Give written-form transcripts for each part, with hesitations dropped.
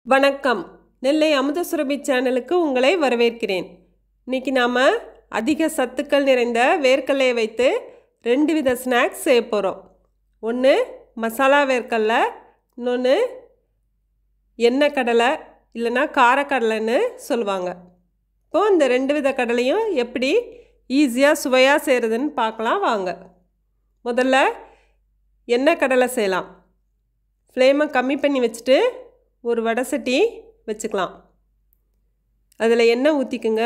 வணக்கம். நெல்லை அமுத சுரபி சேனலுக்கு உங்களை வரவேற்கிறேன். இன்னைக்கு நாம அதிக சத்துக்கள் நிறைந்த வேர்க்கடலையை வைத்து 2 வித ஸ்நாக்ஸ் செய்ய போகிறோம். ஒன்று மசாலா வேர்க்கடலை, இன்னொன்று எண்ணெய் கடலை இல்லைன்னா காரக்கடலைன்னு சொல்லுவாங்க. இப்போது இந்த 2 வித கடலையும் எப்படி ஈஸியாக சுவையாக செய்கிறதுன்னு பார்க்கலாம் வாங்க. முதல்ல எண்ணெய் கடலை செய்யலாம். ஃப்ளேமை கம்மி பண்ணி வச்சுட்டு ஒரு வடை சட்டி வச்சுக்கலாம். அதில் எண்ணெய் ஊற்றிக்குங்க.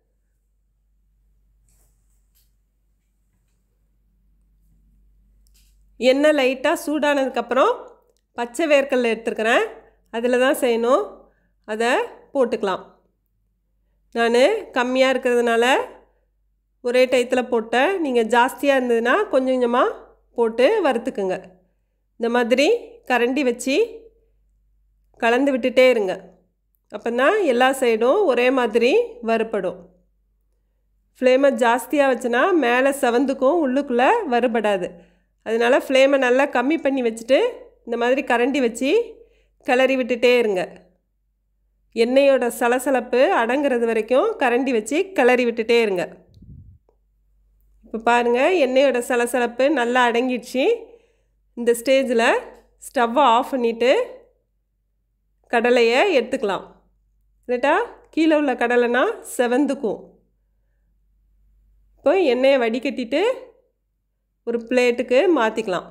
எண்ணெய் லைட்டாக சூடானதுக்கப்புறம் பச்சை வேர்க்கடலை எடுத்துருக்கிறேன். அதில் தான் செய்யணும். அதை போட்டுக்கலாம். நான் கம்மியாக இருக்கிறதுனால ஒரே டயத்தில் போட்டேன். நீங்கள் ஜாஸ்தியாக இருந்ததுன்னா கொஞ்சம் கொஞ்சமாக போட்டு வறுத்துக்குங்க. இந்த மாதிரி கரண்டி வச்சு கலந்து விட்டுட்டே இருங்க. அப்போ தான் எல்லா சைடும் ஒரே மாதிரி வறுபடும். ஃப்ளேமை ஜாஸ்தியாக வச்சுனா மேலே செவந்துக்கும், உள்ளுக்குள்ளே வறுபடாது. அதனால் ஃப்ளேமை நல்லா கம்மி பண்ணி வச்சுட்டு இந்த மாதிரி கரண்டி வச்சு கிளறி விட்டுட்டே இருங்க. எண்ணெயோட சலசலப்பு அடங்கிறது வரைக்கும் கரண்டி வச்சு கிளறி விட்டுட்டே இருங்க. இப்போ பாருங்கள், எண்ணெயோட சலசலப்பு நல்லா அடங்கிடுச்சு. இந்த ஸ்டேஜில் ஸ்டவ்வை ஆஃப் பண்ணிவிட்டு கடலையை எடுத்துக்கலாம். இல்லட்டா கீழே உள்ள கடலைனா செவந்துக்கும். இப்போ எண்ணெயை வடிகட்டிட்டு ஒரு பிளேட்டுக்கு மாற்றிக்கலாம்.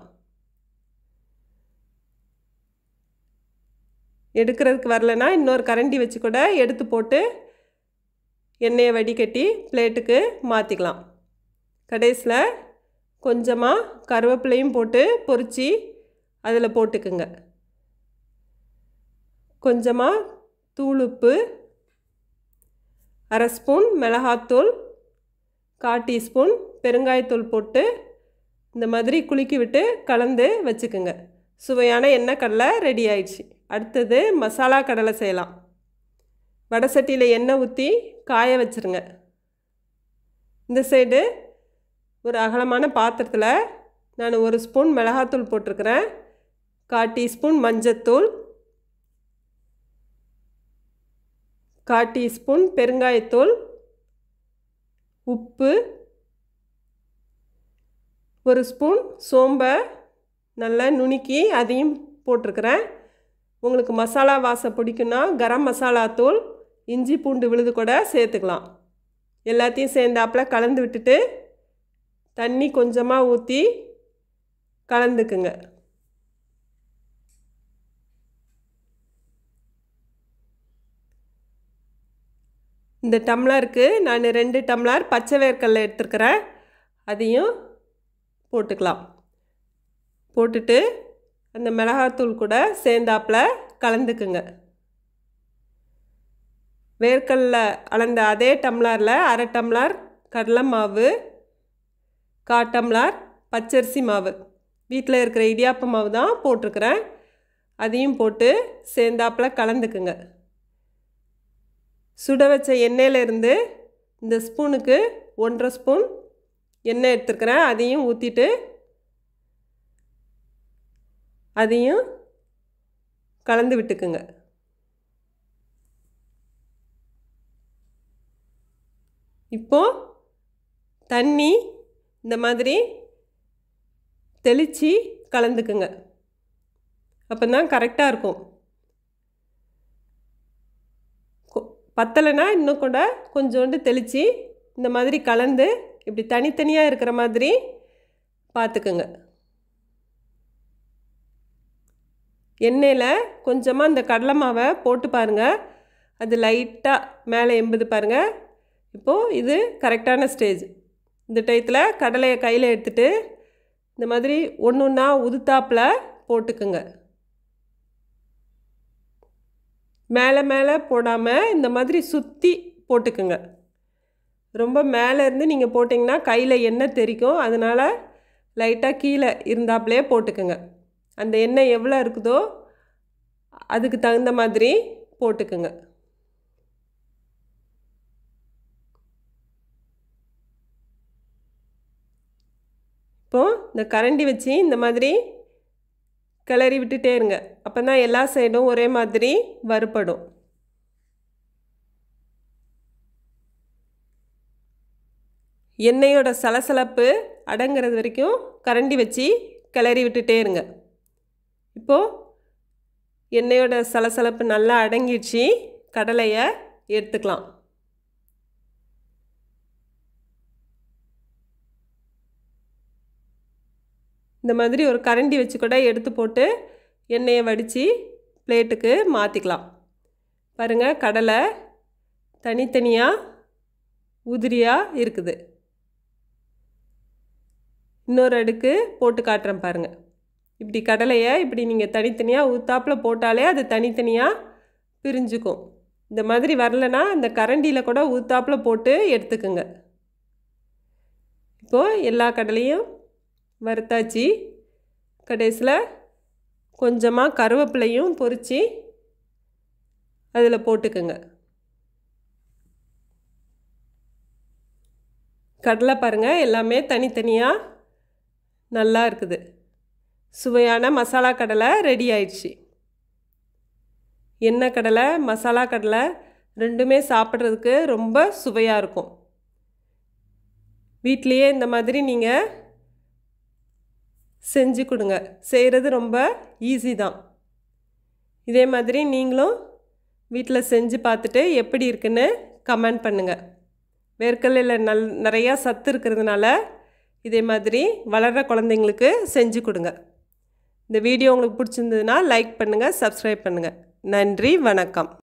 எடுக்கிறதுக்கு வரலன்னா இன்னொரு கரண்டி வச்சு கூட எடுத்து போட்டு எண்ணெயை வடிகட்டி பிளேட்டுக்கு மாற்றிக்கலாம். கடைசியில் கொஞ்சமாக கருவேப்பிலையும் போட்டு பொரித்து அதில் போட்டுக்குங்க. கொஞ்சமாக தூளுப்பு, 1/2 ஸ்பூன் மிளகாத்தூள், 1/4 டீஸ்பூன் பெருங்காயத்தூள் போட்டு இந்த மாதிரி குலுக்கி விட்டு கலந்து வச்சுக்குங்க. சுவையான எண்ணெய் கடலை ரெடி ஆயிடுச்சு. அடுத்தது மசாலா கடலை செய்யலாம். வடை சட்டியில் எண்ணெய் ஊற்றி காய வச்சுருங்க. இந்த சைடு ஒரு அகலமான பாத்திரத்தில் நான் 1 ஸ்பூன் மிளகாத்தூள் போட்டிருக்கிறேன். 1/4 டீஸ்பூன் மஞ்சத்தூள், 1/4 டீஸ்பூன் பெருங்காயத்தூள், உப்பு, 1 ஸ்பூன் சோம்பை நல்லா நுணுக்கி அதையும் போட்டிருக்கிறேன். உங்களுக்கு மசாலா வாசம் பிடிக்குன்னா கரம் மசாலா தூள், இஞ்சி பூண்டு விழுது கூட சேர்த்துக்கலாம். எல்லாத்தையும் சேர்ந்தாப்பில் கலந்து விட்டுட்டு தண்ணி கொஞ்சமாக ஊற்றி கலந்துக்குங்க. இந்த டம்ளருக்கு நான் 2 டம்ளர் பச்சை வேர்க்கடலை எடுத்துருக்கிறேன். அதையும் போட்டுக்கலாம். போட்டுட்டு அந்த மிளகாத்தூள் கூட சேர்ந்தாப்பில் கலந்துக்குங்க. வேர்க்கடலை அளந்த அதே டம்ளரில் 1/2 டம்ளர் கடலை மாவு, 1/4 டம்ளர் பச்சரிசி மாவு, வீட்டில் இருக்கிற இடியாப்ப மாவு தான் போட்டிருக்கிறேன். அதையும் போட்டு சேர்ந்தாப்பில் கலந்துக்குங்க. சுட வச்ச எண்ணெயிலேருந்து இந்த ஸ்பூனுக்கு 1/2 ஸ்பூன் எண்ணெய் எடுத்துருக்கிறேன். அதையும் ஊற்றிட்டு அதையும் கலந்து விட்டுக்குங்க. இப்போது தண்ணி இந்த மாதிரி தெளித்து கலந்துக்குங்க. அப்போ தான் கரெக்டாக இருக்கும். பத்தலைன்னா இன்னும் கூட கொஞ்சோண்டு தெளித்து இந்த மாதிரி கலந்து இப்படி தனித்தனியாக இருக்கிற மாதிரி பார்த்துக்குங்க. எண்ணெயில் கொஞ்சமாக இந்த கடலை மாவை போட்டு பாருங்கள். அது லைட்டாக மேலே எம்புது பாருங்கள். இப்போது இது கரெக்டான ஸ்டேஜ். இந்த டயத்தில் கடலையை கையில் எடுத்துகிட்டு இந்த மாதிரி ஒன்று ஒன்றா உதுத்தாப்பில் போட்டுக்குங்க. மேலே மேலே போடாமல் இந்த மாதிரி சுற்றி போட்டுக்குங்க. ரொம்ப மேலே இருந்து நீங்கள் போட்டிங்கன்னா கையில் எண்ணெய் தெறிக்கும். அதனால் லைட்டாக கீழே இருந்தாப்புலே போட்டுக்குங்க. அந்த எண்ணெய் எவ்வளோ இருக்குதோ அதுக்கு தகுந்த மாதிரி போட்டுக்குங்க. இப்போது இந்த கரண்டி வச்சு இந்த மாதிரி கிளறி விட்டுட்டே இருங்க. அப்போ தான் எல்லா சைடும் ஒரே மாதிரி வறுபடும். எண்ணெயோட சலசலப்பு அடங்கிறது வரைக்கும் கரண்டி வச்சு கிளறி விட்டுட்டே இருங்க. இப்போது எண்ணெயோட சலசலப்பு நல்லா அடங்கிடுச்சு. கடலையை எடுத்துக்கலாம். இந்த மாதிரி ஒரு கரண்டி வச்சு கூட எடுத்து போட்டு எண்ணெயை வடித்து பிளேட்டுக்கு மாற்றிக்கலாம். பாருங்கள், கடலை தனித்தனியாக உதிரியாக இருக்குது. இன்னொரு அடுக்கு போட்டு காட்டுறேன் பாருங்கள். இப்படி கடலையை இப்படி நீங்கள் தனித்தனியாக ஊத்தாப்பில் போட்டாலே அது தனித்தனியாக பிரிஞ்சுக்கும். இந்த மாதிரி வரலனா இந்த கரண்டியில் கூட ஊத்தாப்பில் போட்டு எடுத்துக்குங்க. இப்போது எல்லா கடலையும் வறுத்தாச்சு. கடைசியில் கொஞ்சமாக கருவேப்பிலையும் பொரித்து அதில் போட்டுக்குங்க. கடலை பாருங்கள், எல்லாமே தனித்தனியாக நல்லா இருக்குது. சுவையான மசாலா கடலை ரெடி ஆயிடுச்சு. எண்ணெய் கடலை, மசாலா கடலை ரெண்டுமே சாப்பிட்றதுக்கு ரொம்ப சுவையாக இருக்கும். வீட்லேயே இந்த மாதிரி நீங்கள் செஞ்சு கொடுங்க. செய்கிறது ரொம்ப ஈஸி தான். இதே மாதிரி நீங்களும் வீட்டில் செஞ்சு பார்த்துட்டு எப்படி இருக்குன்னு கமெண்ட் பண்ணுங்கள். வேர்க்கடலையில் நிறையா சத்து இருக்கிறதுனால இதே மாதிரி வளர்கிற குழந்தைங்களுக்கு செஞ்சு கொடுங்க. இந்த வீடியோ உங்களுக்கு பிடிச்சிருந்ததுன்னா லைக் பண்ணுங்கள், சப்ஸ்கிரைப் பண்ணுங்கள். நன்றி, வணக்கம்.